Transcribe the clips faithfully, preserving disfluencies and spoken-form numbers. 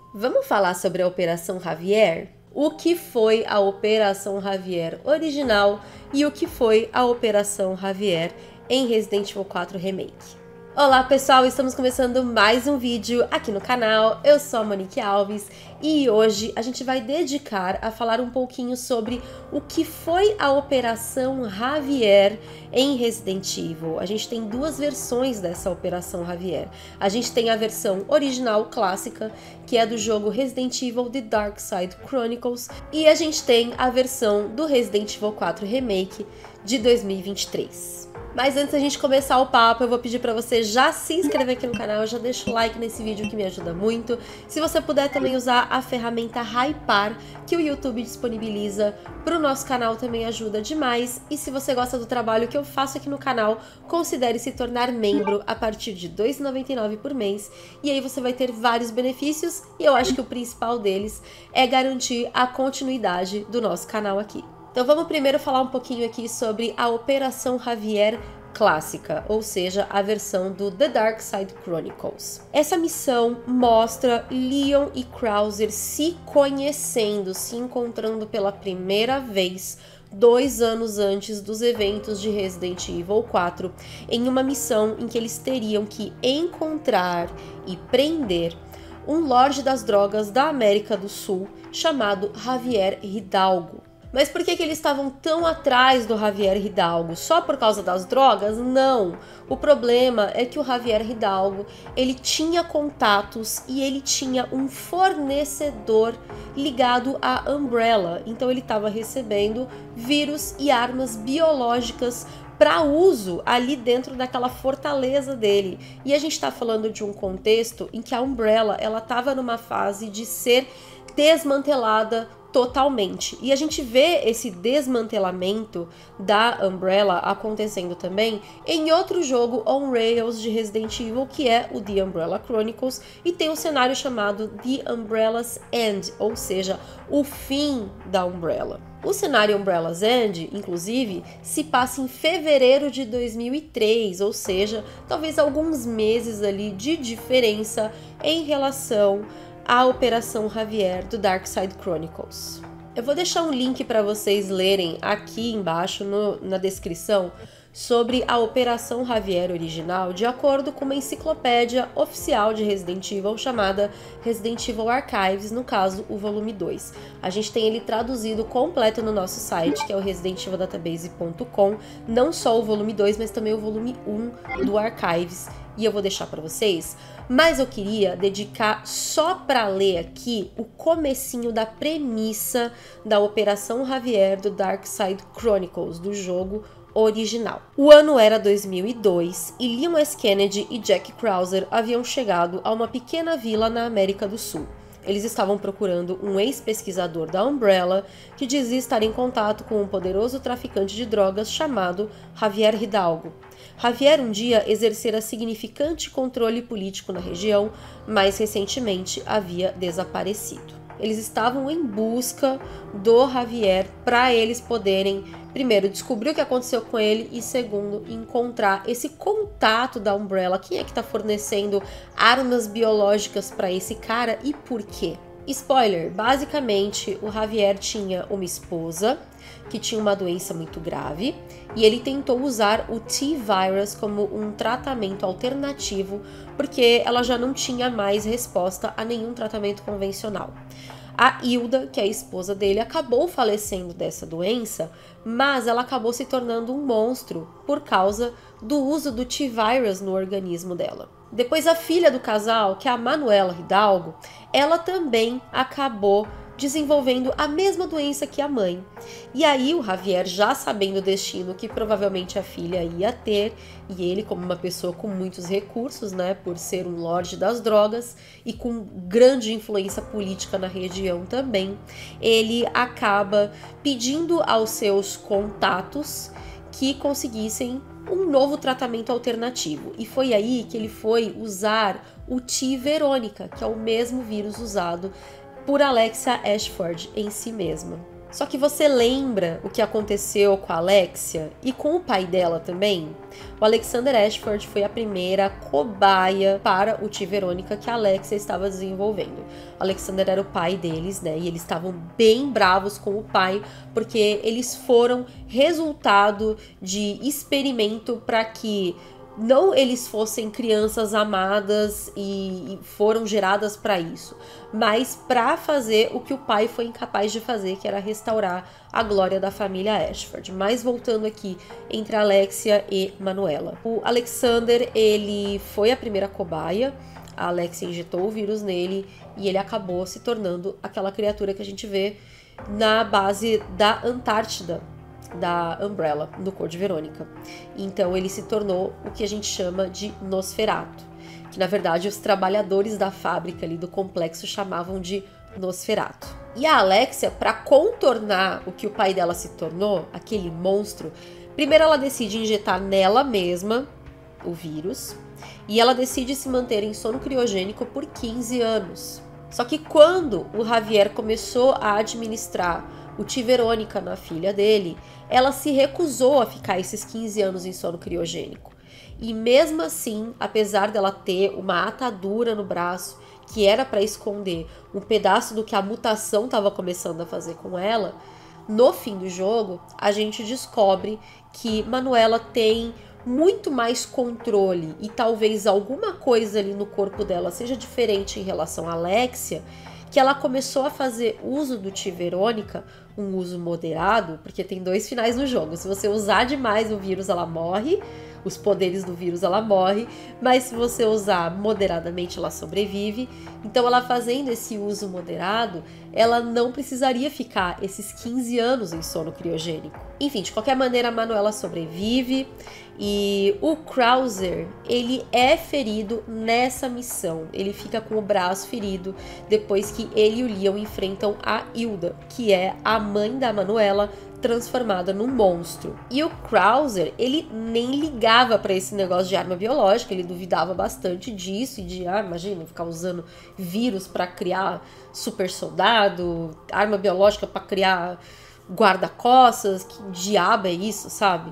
Vamos falar sobre a Operação Javier? O que foi a Operação Javier original e o que foi a Operação Javier em Resident Evil quatro Remake. Olá pessoal, estamos começando mais um vídeo aqui no canal, eu sou a Monique Alves e hoje a gente vai dedicar a falar um pouquinho sobre o que foi a Operação Javier em Resident Evil. A gente tem duas versões dessa Operação Javier. A gente tem a versão original clássica, que é do jogo Resident Evil The Dark Side Chronicles, e a gente tem a versão do Resident Evil quatro Remake de dois mil e vinte e três. Mas antes da gente começar o papo, eu vou pedir para você já se inscrever aqui no canal, já deixa o like nesse vídeo que me ajuda muito. Se você puder também usar a ferramenta Hypar, que o YouTube disponibiliza para o nosso canal, também ajuda demais. E se você gosta do trabalho que eu faço aqui no canal, considere se tornar membro a partir de dois reais e noventa e nove centavos por mês. E aí você vai ter vários benefícios e eu acho que o principal deles é garantir a continuidade do nosso canal aqui. Então vamos primeiro falar um pouquinho aqui sobre a Operação Javier clássica, ou seja, a versão do The Dark Side Chronicles. Essa missão mostra Leon e Krauser se conhecendo, se encontrando pela primeira vez dois anos antes dos eventos de Resident Evil quatro, em uma missão em que eles teriam que encontrar e prender um lorde das drogas da América do Sul chamado Javier Hidalgo. Mas por que que eles estavam tão atrás do Javier Hidalgo? Só por causa das drogas? Não. O problema é que o Javier Hidalgo, ele tinha contatos e ele tinha um fornecedor ligado à Umbrella. Então ele estava recebendo vírus e armas biológicas para uso ali dentro daquela fortaleza dele. E a gente está falando de um contexto em que a Umbrella, ela estava numa fase de ser desmantelada totalmente. E a gente vê esse desmantelamento da Umbrella acontecendo também em outro jogo on rails de Resident Evil, que é o The Umbrella Chronicles, e tem um cenário chamado The Umbrella's End, ou seja, o fim da Umbrella. O cenário Umbrella's End, inclusive, se passa em fevereiro de dois mil e três, ou seja, talvez alguns meses ali de diferença em relação a Operação Javier do Dark Side Chronicles. Eu vou deixar um link para vocês lerem aqui embaixo no, na descrição sobre a Operação Javier original, de acordo com uma enciclopédia oficial de Resident Evil chamada Resident Evil Archives, no caso o volume dois. A gente tem ele traduzido completo no nosso site, que é o resident evil database ponto com, não só o volume dois, mas também o volume um do Archives, e eu vou deixar para vocês. Mas eu queria dedicar só para ler aqui o comecinho da premissa da Operação Javier do Dark Side Chronicles, do jogo original. O ano era dois mil e dois e Leon S. Kennedy e Jack Krauser haviam chegado a uma pequena vila na América do Sul. Eles estavam procurando um ex-pesquisador da Umbrella que dizia estar em contato com um poderoso traficante de drogas chamado Javier Hidalgo. Javier um dia exercera significante controle político na região, mas recentemente havia desaparecido. Eles estavam em busca do Javier para eles poderem, primeiro, descobrir o que aconteceu com ele e, segundo, encontrar esse contato da Umbrella. Quem é que está fornecendo armas biológicas para esse cara e por quê? Spoiler, basicamente o Javier tinha uma esposa que tinha uma doença muito grave e ele tentou usar o T-Virus como um tratamento alternativo porque ela já não tinha mais resposta a nenhum tratamento convencional. A Hilda, que é a esposa dele, acabou falecendo dessa doença, mas ela acabou se tornando um monstro por causa do uso do T-Virus no organismo dela. Depois a filha do casal, que é a Manuela Hidalgo, ela também acabou desenvolvendo a mesma doença que a mãe. E aí o Javier, já sabendo o destino que provavelmente a filha ia ter, e ele como uma pessoa com muitos recursos, né, por ser um lorde das drogas e com grande influência política na região também, ele acaba pedindo aos seus contatos que conseguissem um novo tratamento alternativo. E foi aí que ele foi usar o T. Verônica, que é o mesmo vírus usado por Alexia Ashford em si mesma. Só que você lembra o que aconteceu com a Alexia e com o pai dela também? O Alexander Ashford foi a primeira cobaia para o T Verônica que a Alexia estava desenvolvendo. O Alexander era o pai deles, né? E eles estavam bem bravos com o pai, porque eles foram resultado de experimento para que não eles fossem crianças amadas e, e foram geradas para isso, mas para fazer o que o pai foi incapaz de fazer, que era restaurar a glória da família Ashford. Mas voltando aqui entre Alexia e Manuela. O Alexander, ele foi a primeira cobaia, a Alexia injetou o vírus nele e ele acabou se tornando aquela criatura que a gente vê na base da Antártida, da Umbrella, no Code Verônica. Então ele se tornou o que a gente chama de Nosferatu, que na verdade os trabalhadores da fábrica ali do complexo chamavam de Nosferatu. E a Alexia, para contornar o que o pai dela se tornou, aquele monstro, primeiro ela decide injetar nela mesma o vírus e ela decide se manter em sono criogênico por quinze anos. Só que quando o Javier começou a administrar o T Verônica na filha dele, ela se recusou a ficar esses quinze anos em sono criogênico. E mesmo assim, apesar dela ter uma atadura no braço, que era para esconder um pedaço do que a mutação estava começando a fazer com ela, no fim do jogo, a gente descobre que Manuela tem muito mais controle e talvez alguma coisa ali no corpo dela seja diferente em relação à Alexia, que ela começou a fazer uso do T Verônica, um uso moderado, porque tem dois finais no jogo. Se você usar demais o vírus, ela morre, os poderes do vírus ela morre, mas se você usar moderadamente, ela sobrevive. Então ela fazendo esse uso moderado, ela não precisaria ficar esses quinze anos em sono criogênico. Enfim, de qualquer maneira, a Manuela sobrevive e o Krauser, ele é ferido nessa missão. Ele fica com o braço ferido depois que ele e o Leon enfrentam a Hilda, que é a mãe da Manuela, transformada num monstro. E o Krauser, ele nem ligava para esse negócio de arma biológica, ele duvidava bastante disso e de, ah, imagina, ficar usando vírus para criar super soldado, arma biológica para criar guarda-costas, que diabo é isso, sabe?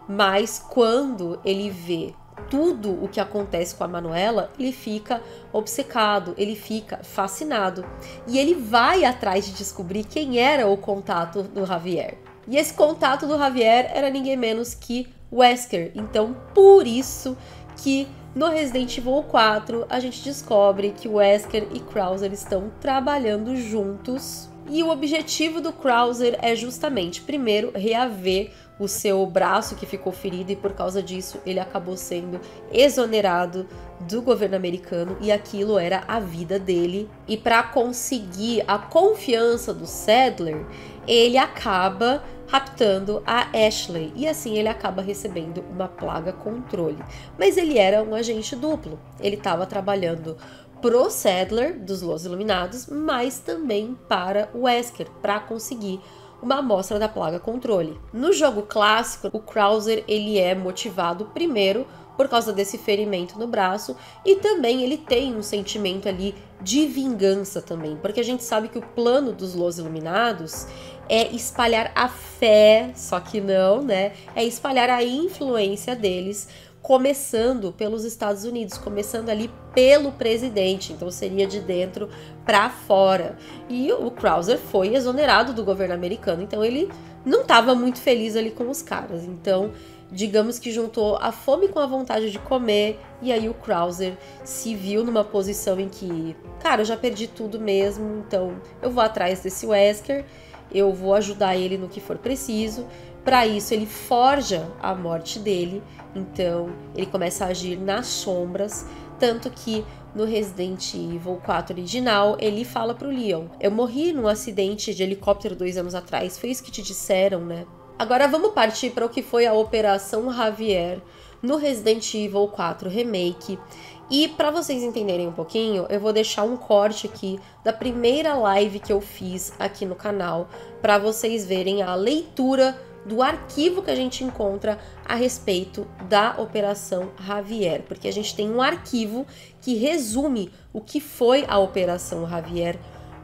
Mas quando ele vê tudo o que acontece com a Manuela, ele fica obcecado, ele fica fascinado. E ele vai atrás de descobrir quem era o contato do Javier. E esse contato do Javier era ninguém menos que Wesker. Então, por isso que no Resident Evil quatro a gente descobre que Wesker e Krauser estão trabalhando juntos. E o objetivo do Krauser é justamente, primeiro, reaver o seu braço que ficou ferido e por causa disso ele acabou sendo exonerado do governo americano e aquilo era a vida dele. E para conseguir a confiança do Sadler, ele acaba raptando a Ashley e assim ele acaba recebendo uma plaga controle. Mas ele era um agente duplo, ele estava trabalhando pro Sadler dos Los Iluminados, mas também para o Wesker, para conseguir uma amostra da plaga controle. No jogo clássico, o Krauser ele é motivado primeiro por causa desse ferimento no braço e também ele tem um sentimento ali de vingança também, porque a gente sabe que o plano dos Los Iluminados é espalhar a fé, só que não, né? É espalhar a influência deles, começando pelos Estados Unidos, começando ali pelo presidente, então seria de dentro para fora. E o Krauser foi exonerado do governo americano, então ele não estava muito feliz ali com os caras. Então, digamos que juntou a fome com a vontade de comer, e aí o Krauser se viu numa posição em que, cara, eu já perdi tudo mesmo, então eu vou atrás desse Wesker, eu vou ajudar ele no que for preciso. Para isso, ele forja a morte dele, então ele começa a agir nas sombras, tanto que no Resident Evil quatro original, ele fala pro Leon: eu morri num acidente de helicóptero dois anos atrás, foi isso que te disseram, né? Agora vamos partir para o que foi a Operação Javier no Resident Evil quatro Remake. E para vocês entenderem um pouquinho, eu vou deixar um corte aqui da primeira live que eu fiz aqui no canal, para vocês verem a leitura do arquivo que a gente encontra a respeito da Operação Javier, porque a gente tem um arquivo que resume o que foi a Operação Javier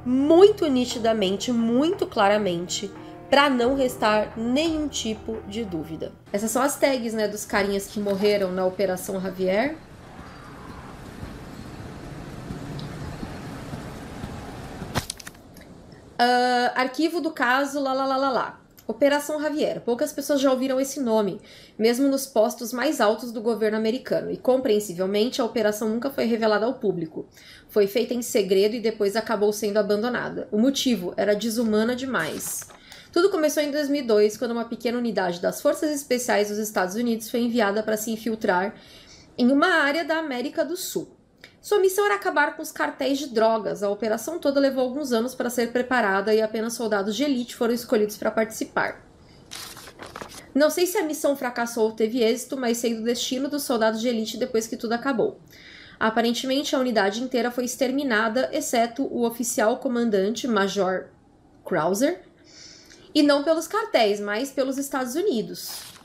muito nitidamente, muito claramente, para não restar nenhum tipo de dúvida. Essas são as tags, né, dos carinhas que morreram na Operação Javier. Uh, arquivo do caso, lá, lá, lá, lá, lá. Operação Javier. Poucas pessoas já ouviram esse nome, mesmo nos postos mais altos do governo americano, e compreensivelmente a operação nunca foi revelada ao público. Foi feita em segredo e depois acabou sendo abandonada. O motivo era desumana demais. Tudo começou em dois mil e dois, quando uma pequena unidade das Forças Especiais dos Estados Unidos foi enviada para se infiltrar em uma área da América do Sul. Sua missão era acabar com os cartéis de drogas. A operação toda levou alguns anos para ser preparada e apenas soldados de elite foram escolhidos para participar. Não sei se a missão fracassou ou teve êxito, mas sei do destino dos soldados de elite depois que tudo acabou. Aparentemente, a unidade inteira foi exterminada, exceto o oficial comandante, Major Krauser, e não pelos cartéis, mas pelos Estados Unidos.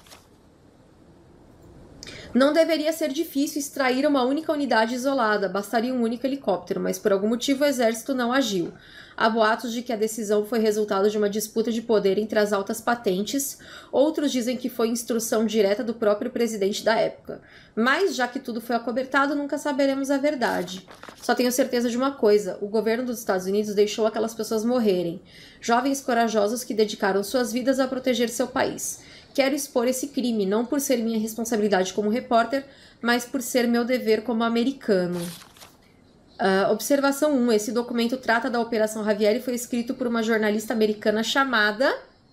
Não deveria ser difícil extrair uma única unidade isolada, bastaria um único helicóptero, mas por algum motivo o exército não agiu. Há boatos de que a decisão foi resultado de uma disputa de poder entre as altas patentes, outros dizem que foi instrução direta do próprio presidente da época. Mas, já que tudo foi acobertado, nunca saberemos a verdade. Só tenho certeza de uma coisa, o governo dos Estados Unidos deixou aquelas pessoas morrerem. Jovens corajosos que dedicaram suas vidas a proteger seu país. Quero expor esse crime, não por ser minha responsabilidade como repórter, mas por ser meu dever como americano. Uh, observação um. Esse documento trata da Operação Javier e foi escrito por uma jornalista americana chamada...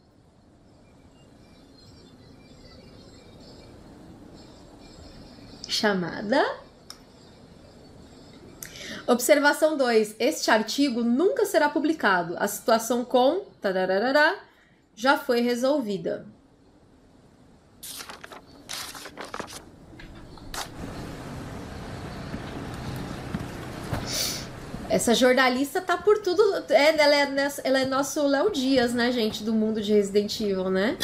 Chamada... Observação dois. Este artigo nunca será publicado. A situação com... Tararará, já foi resolvida. Essa jornalista tá por tudo... É, ela, é, ela é nosso Léo Dias, né, gente? Do mundo de Resident Evil, né?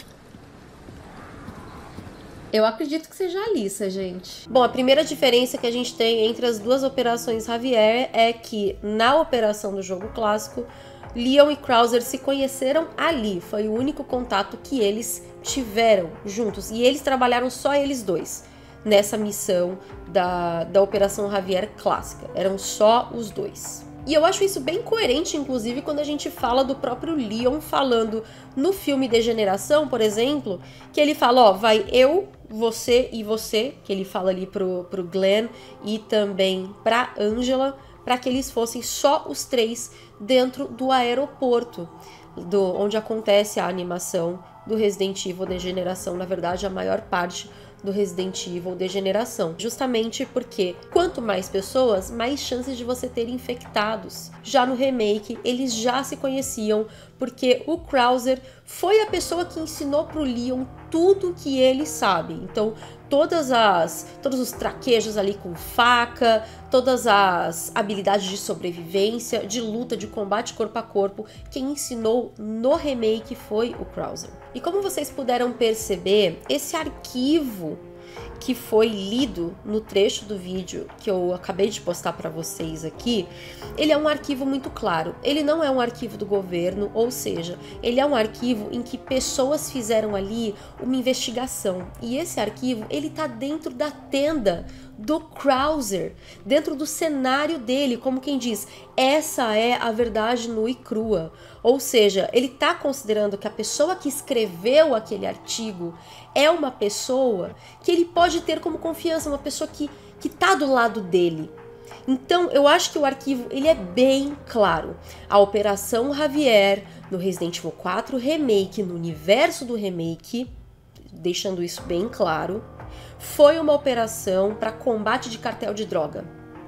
Eu acredito que seja a Alissa, gente. Bom, a primeira diferença que a gente tem entre as duas operações Javier é que na operação do jogo clássico, Leon e Krauser se conheceram ali. Foi o único contato que eles tiveram juntos. E eles trabalharam só eles dois nessa missão da, da Operação Javier clássica. Eram só os dois. E eu acho isso bem coerente, inclusive, quando a gente fala do próprio Leon falando no filme Degeneração, por exemplo, que ele fala, ó, vai eu, você e você, que ele fala ali pro, pro Glenn e também pra Angela, para que eles fossem só os três dentro do aeroporto, do, onde acontece a animação do Resident Evil Degeneração, na verdade, a maior parte do Resident Evil Degeneração, justamente porque quanto mais pessoas, mais chances de você ter infectados. Já no remake, eles já se conheciam, porque o Krauser foi a pessoa que ensinou pro Leon tudo que ele sabe. Então, todas as, todos os traquejos ali com faca, todas as habilidades de sobrevivência, de luta, de combate corpo a corpo, quem ensinou no remake foi o Krauser. E como vocês puderam perceber, esse arquivo que foi lido no trecho do vídeo que eu acabei de postar para vocês aqui, ele é um arquivo muito claro. Ele não é um arquivo do governo, ou seja, ele é um arquivo em que pessoas fizeram ali uma investigação. E esse arquivo, ele tá dentro da tenda do Krauser, dentro do cenário dele, como quem diz, essa é a verdade nua e crua. Ou seja, ele está considerando que a pessoa que escreveu aquele artigo é uma pessoa que ele pode ter como confiança, uma pessoa que que está do lado dele. Então, eu acho que o arquivo ele é bem claro. A Operação Javier no Resident Evil quatro Remake, no universo do remake, deixando isso bem claro, foi uma operação para combate de cartel de droga.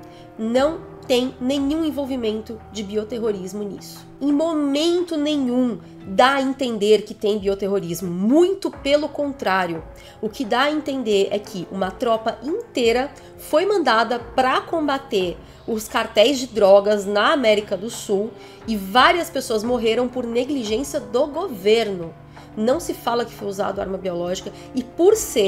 Não tem nenhum envolvimento de bioterrorismo nisso. Em momento nenhum dá a entender que tem bioterrorismo, muito pelo contrário. O que dá a entender é que uma tropa inteira foi mandada para combater os cartéis de drogas na América do Sul e várias pessoas morreram por negligência do governo. Não se fala que foi usado arma biológica e por ser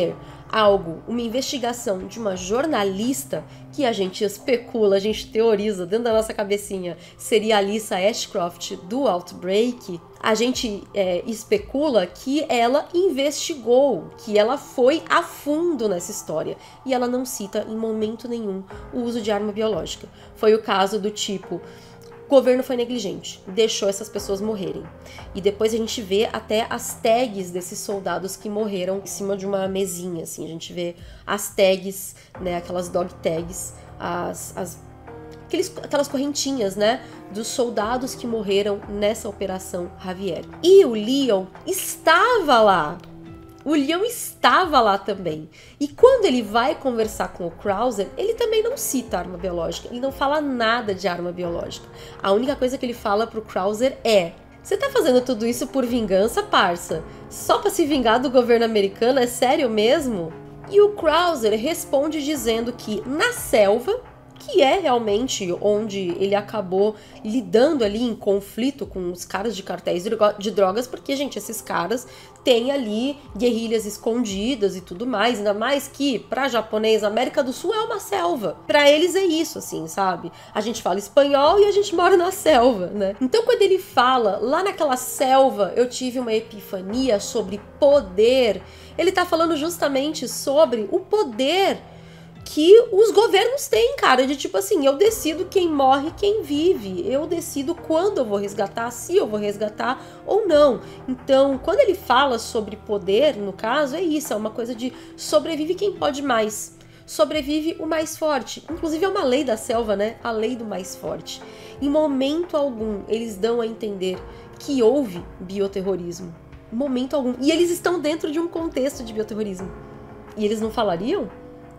algo, uma investigação de uma jornalista que a gente especula, a gente teoriza dentro da nossa cabecinha, seria a Alyssa Ashcroft do Outbreak, a gente é, especula que ela investigou, que ela foi a fundo nessa história. E ela não cita em momento nenhum o uso de arma biológica. Foi o caso do tipo... O governo foi negligente, deixou essas pessoas morrerem. E depois a gente vê até as tags desses soldados que morreram em cima de uma mesinha, assim. A gente vê as tags, né, aquelas dog tags, as, as, aqueles, aquelas correntinhas, né, dos soldados que morreram nessa Operação Javier. E o Leon estava lá. O Leon estava lá também. E quando ele vai conversar com o Krauser, ele também não cita arma biológica. Ele não fala nada de arma biológica. A única coisa que ele fala pro Krauser é: você tá fazendo tudo isso por vingança, parça? Só pra se vingar do governo americano? É sério mesmo? E o Krauser responde dizendo que na selva, que é realmente onde ele acabou lidando ali em conflito com os caras de cartéis de drogas, porque, gente, esses caras têm ali guerrilhas escondidas e tudo mais, ainda mais que, pra japonês, a América do Sul é uma selva. Pra eles é isso, assim, sabe? A gente fala espanhol e a gente mora na selva, né? Então, quando ele fala, lá naquela selva, eu tive uma epifania sobre poder, ele tá falando justamente sobre o poder que os governos têm, cara, de tipo assim, eu decido quem morre, quem vive, eu decido quando eu vou resgatar, se eu vou resgatar ou não. Então, quando ele fala sobre poder, no caso, é isso, é uma coisa de sobrevive quem pode mais, sobrevive o mais forte. Inclusive é uma lei da selva, né, a lei do mais forte. Em momento algum, eles dão a entender que houve bioterrorismo, em momento algum, e eles estão dentro de um contexto de bioterrorismo, e eles não falariam?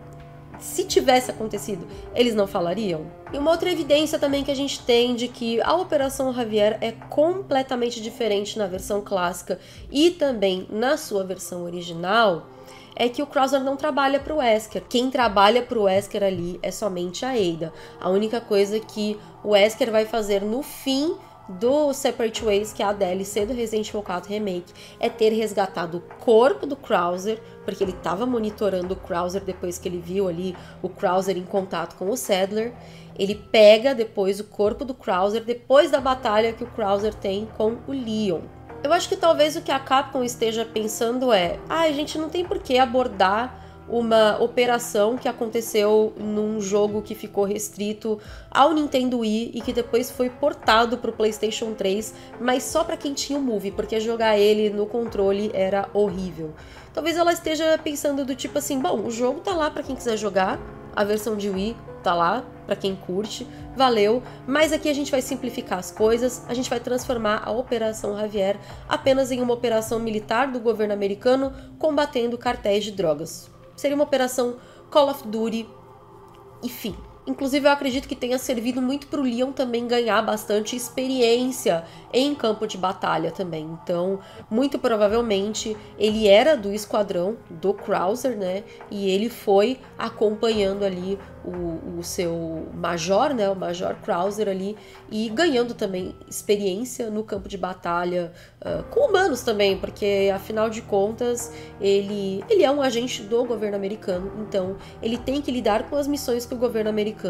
Se tivesse acontecido, eles não falariam? E uma outra evidência também que a gente tem de que a Operação Javier é completamente diferente na versão clássica e também na sua versão original é que o Krauser não trabalha para o Wesker. Quem trabalha para o Wesker ali é somente a Ada. A única coisa que o Wesker vai fazer no fim do Separate Ways, que é a D L C do Resident Evil quatro Remake, é ter resgatado o corpo do Krauser, porque ele estava monitorando o Krauser depois que ele viu ali o Krauser em contato com o Sadler. Ele pega depois o corpo do Krauser, depois da batalha que o Krauser tem com o Leon. Eu acho que talvez o que a Capcom esteja pensando é: ah, a gente não tem por que abordar uma operação que aconteceu num jogo que ficou restrito ao Nintendo Wii e que depois foi portado para o PlayStation três, mas só para quem tinha o Move, porque jogar ele no controle era horrível. Talvez ela esteja pensando do tipo assim, bom, o jogo tá lá para quem quiser jogar, a versão de Wii tá lá para quem curte, valeu, mas aqui a gente vai simplificar as coisas, a gente vai transformar a Operação Javier apenas em uma operação militar do governo americano combatendo cartéis de drogas. Seria uma operação Call of Duty, enfim. Inclusive, eu acredito que tenha servido muito para o Leon também ganhar bastante experiência em campo de batalha também. Então, muito provavelmente, ele era do esquadrão do Krauser, né? E ele foi acompanhando ali o, o seu major, né? O Major Krauser ali, e ganhando também experiência no campo de batalha uh, com humanos também, porque, afinal de contas, ele, ele é um agente do governo americano. Então, ele tem que lidar com as missões que o governo americano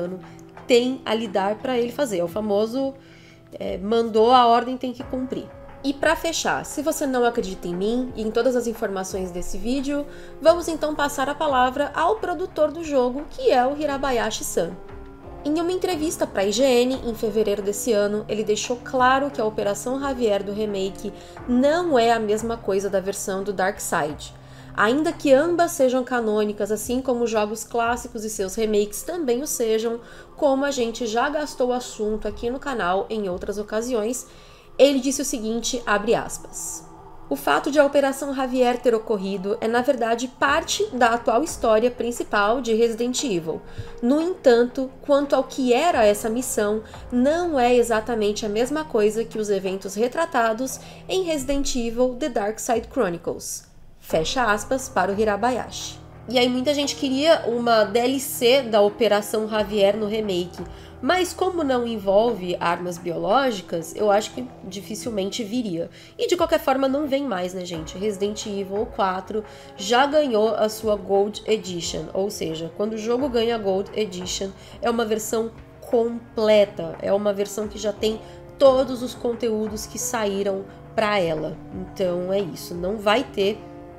tem a lidar para ele fazer. É o famoso é, mandou, a ordem tem que cumprir. E para fechar, se você não acredita em mim e em todas as informações desse vídeo, vamos então passar a palavra ao produtor do jogo, que é o Hirabayashi-san. Em uma entrevista para a I G N em fevereiro desse ano, ele deixou claro que a Operação Javier do remake não é a mesma coisa da versão do Darkseid. Ainda que ambas sejam canônicas, assim como os jogos clássicos e seus remakes também o sejam, como a gente já gastou o assunto aqui no canal em outras ocasiões, ele disse o seguinte, abre aspas: o fato de a Operação Javier ter ocorrido é, na verdade, parte da atual história principal de Resident Evil. No entanto, quanto ao que era essa missão, não é exatamente a mesma coisa que os eventos retratados em Resident Evil The Dark Side Chronicles. Fecha aspas para o Hirabayashi. E aí muita gente queria uma D L C da Operação Javier no remake. Mas como não envolve armas biológicas, eu acho que dificilmente viria. E de qualquer forma não vem mais, né, gente? Resident Evil quatro já ganhou a sua Gold Edition. Ou seja, quando o jogo ganha a Gold Edition, é uma versão completa. É uma versão que já tem todos os conteúdos que saíram para ela. Então é isso, não vai ter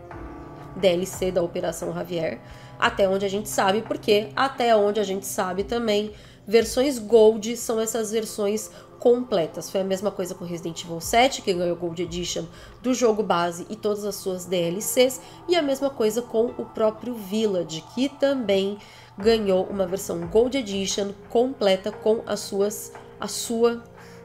D L C da Operação Javier, até onde a gente sabe, porque até onde a gente sabe também, versões Gold são essas versões completas. Foi a mesma coisa com Resident Evil sete, que ganhou Gold Edition do jogo base e todas as suas D L Cs, e a mesma coisa com o próprio Village, que também ganhou uma versão Gold Edition completa com as suas, a sua,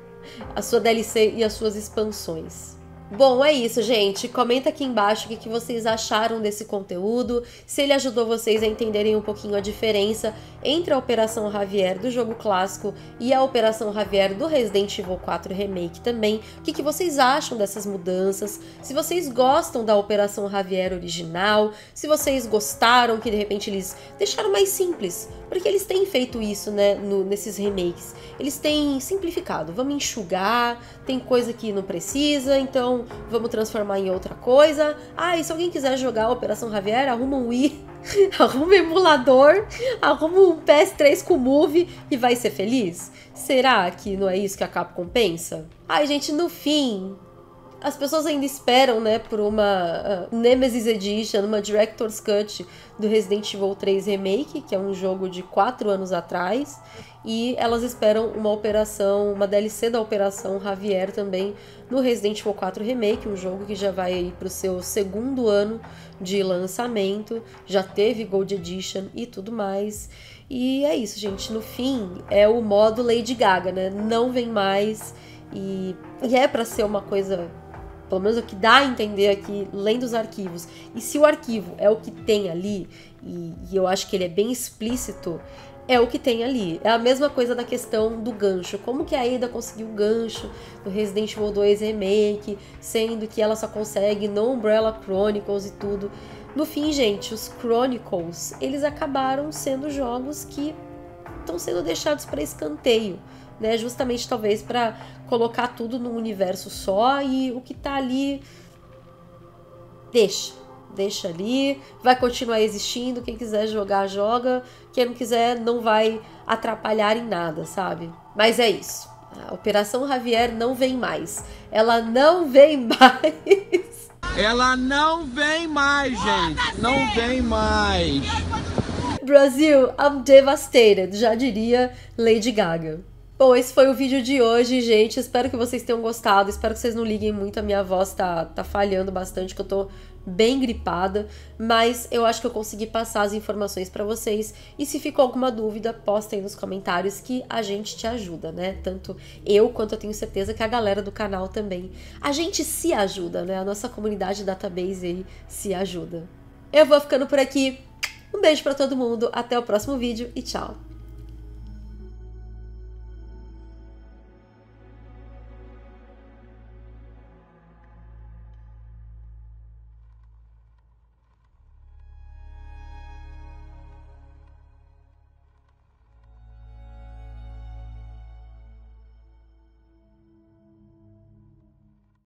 a sua D L C e as suas expansões. Bom, é isso, gente. Comenta aqui embaixo o que, que vocês acharam desse conteúdo, se ele ajudou vocês a entenderem um pouquinho a diferença entre a Operação Javier do jogo clássico e a Operação Javier do Resident Evil quatro Remake também. O que, que vocês acham dessas mudanças, se vocês gostam da Operação Javier original, se vocês gostaram que de repente eles deixaram mais simples, porque eles têm feito isso, né, no, nesses remakes. Eles têm simplificado, vamos enxugar, tem coisa que não precisa, então vamos transformar em outra coisa. Ah, e se alguém quiser jogar a Operação Javier, arruma um Wii, arruma um emulador, arruma um P S três com Move e vai ser feliz? Será que não é isso que a Capcom pensa? Ai, gente, no fim, as pessoas ainda esperam, né, por uma uh, Nemesis Edition, uma Director's Cut do Resident Evil três Remake, que é um jogo de quatro anos atrás, e elas esperam uma operação, uma D L C da Operação Javier também no Resident Evil quatro Remake, um jogo que já vai para o seu segundo ano de lançamento, já teve Gold Edition e tudo mais. E é isso, gente, no fim é o modo Lady Gaga, né, não vem mais, e, e é para ser uma coisa, pelo menos o que dá a entender aqui, lendo os arquivos. E se o arquivo é o que tem ali, e, e eu acho que ele é bem explícito, é o que tem ali. É a mesma coisa da questão do gancho. Como que a Ada conseguiu o gancho no Resident Evil dois Remake, sendo que ela só consegue no Umbrella Chronicles e tudo. No fim, gente, os Chronicles, eles acabaram sendo jogos que estão sendo deixados para escanteio, né? Justamente talvez para colocar tudo num universo só, e o que tá ali deixa. Deixa ali, vai continuar existindo, quem quiser jogar, joga, quem não quiser não vai atrapalhar em nada, sabe? Mas é isso, a Operação Javier não vem mais, ela não vem mais. Ela não vem mais, gente, não vem mais. Brasil, I'm devastated, já diria Lady Gaga. Bom, esse foi o vídeo de hoje, gente. Espero que vocês tenham gostado. Espero que vocês não liguem muito. A minha voz tá, tá falhando bastante, que eu tô bem gripada. Mas eu acho que eu consegui passar as informações pra vocês. E se ficou alguma dúvida, postem nos comentários que a gente te ajuda, né? Tanto eu, quanto eu tenho certeza que a galera do canal também. A gente se ajuda, né? A nossa comunidade database aí se ajuda. Eu vou ficando por aqui. Um beijo pra todo mundo. Até o próximo vídeo e tchau!